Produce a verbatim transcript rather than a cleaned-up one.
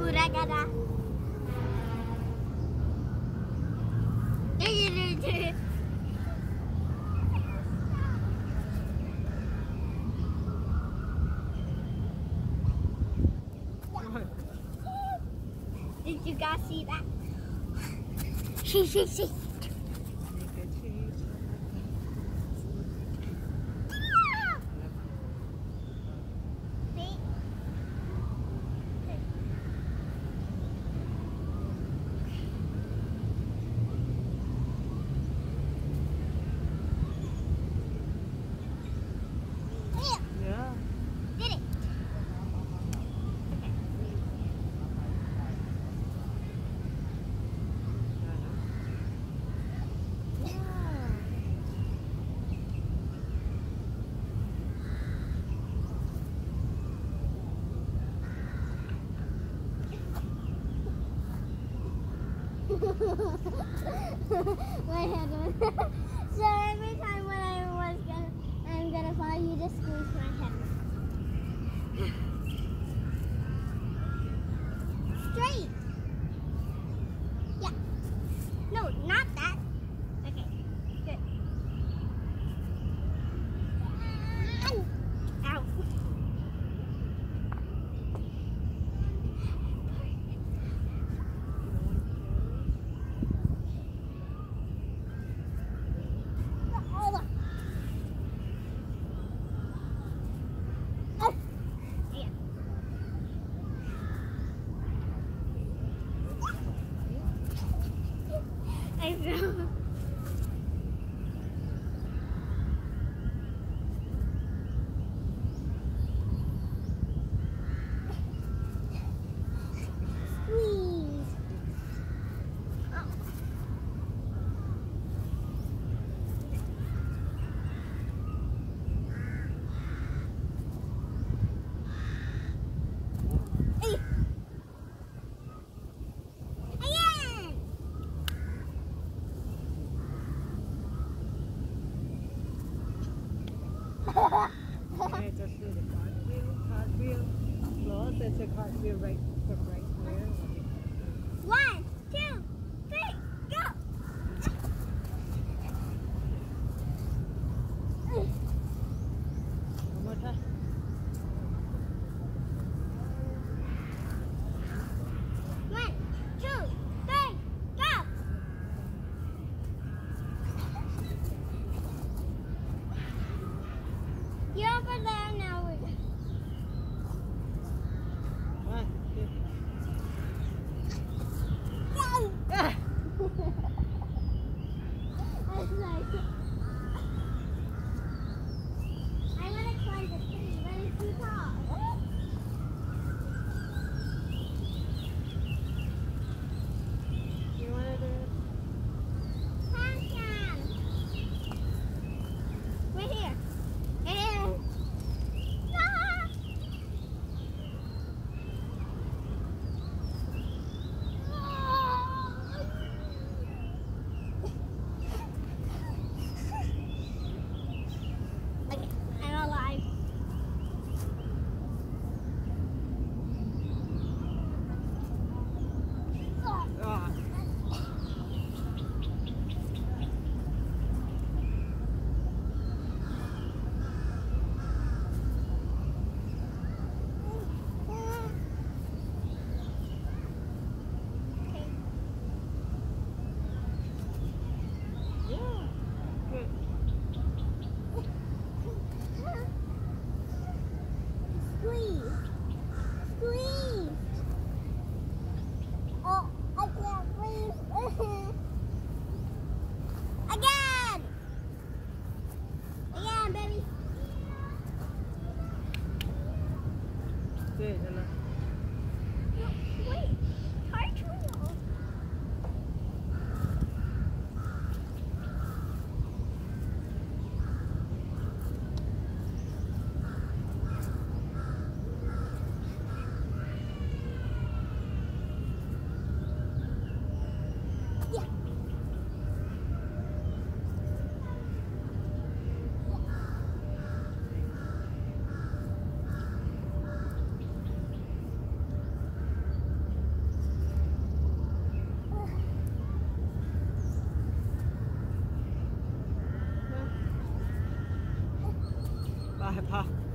Uragada. Did you guys see that? She, she, she. My head was so every time when I was gonna I'm gonna fall, you just squeeze my head. Straight. Yeah. No, not that. Okay. Good. Ow. I fell. Squeeze. Oh. Hey. Okay, just do the cartwheel, cartwheel. Close, it's a cartwheel right from right there. One, two, three, go! One more time. One, two, three, go! You're over there now. One, two. Ah. That's nice. I want to climb the tree, but it's too tall. You want to do it? Pumpkin. Right here. It is. Ah. Okay, I'm alive. Ah. Yeah. Good. Squeeze. Squeeze. Oh, I can't breathe. Again. Again, baby. Good, enough. No, wait. Cartwheel. Bye, Pop.